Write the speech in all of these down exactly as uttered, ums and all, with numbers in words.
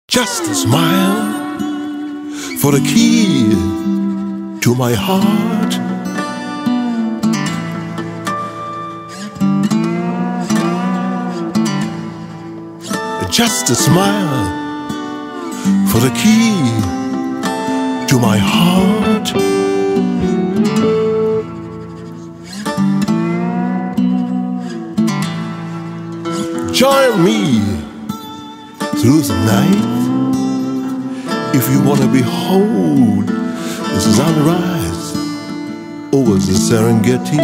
Just a smile for the key to my heart. Just a smile for the key to my heart. Join me through the night if you want to behold the sunrise over the Serengeti.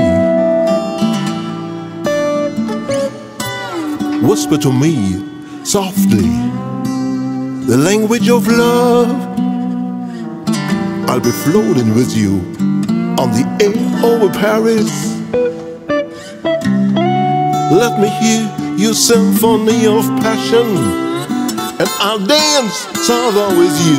Whisper to me softly the language of love. I'll be floating with you on the air over Paris. Let me hear your symphony of passion, and I'll dance salsa with you.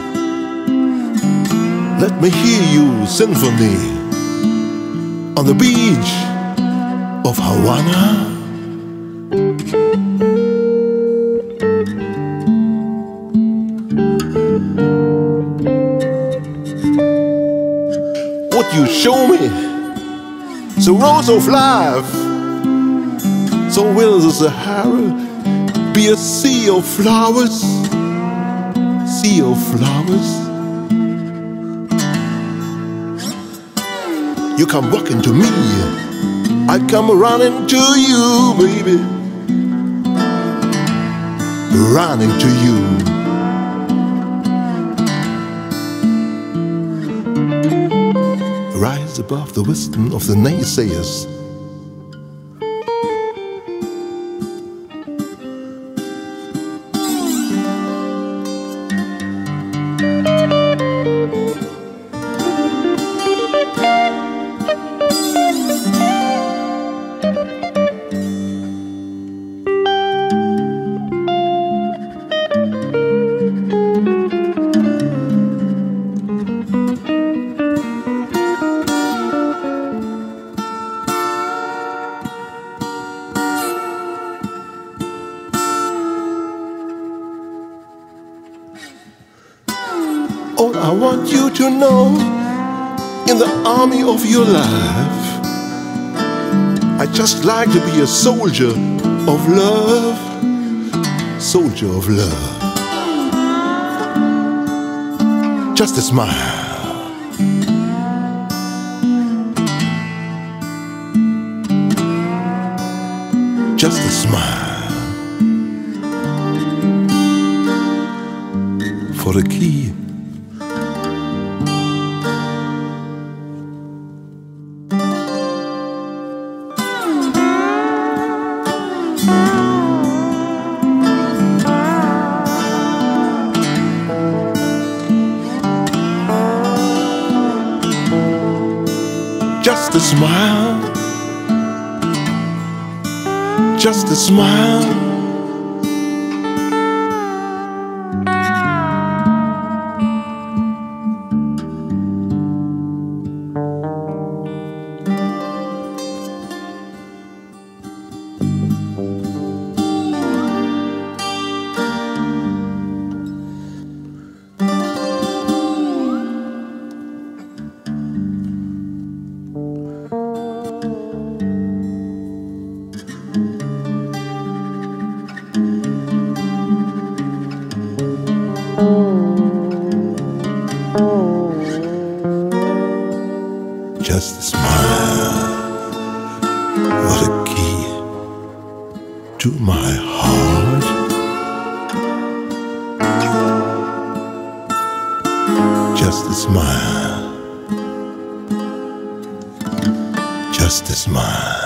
Let me hear you symphony on the beach of Havana. What you show me, the rose of life, so will the Sahara be a sea of flowers, sea of flowers. You come walking to me, I come running to you, baby, running to you. Rise above the wisdom of the naysayers. All I want you to know, in the army of your life, I just like to be a soldier of love, soldier of love. Just a smile, just a smile for the key. Just a smile, just a smile. Just a smile, what a key to my heart. Just a smile, just a smile.